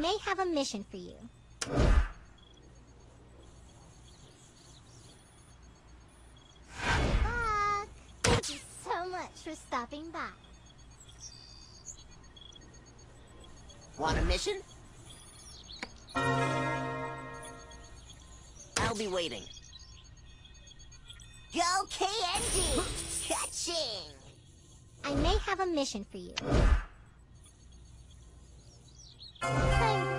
may have a mission for you. Buck! Thank you so much for stopping by. Want a mission? I'll be waiting. Go KND! Catching! I may have a mission for you. Thank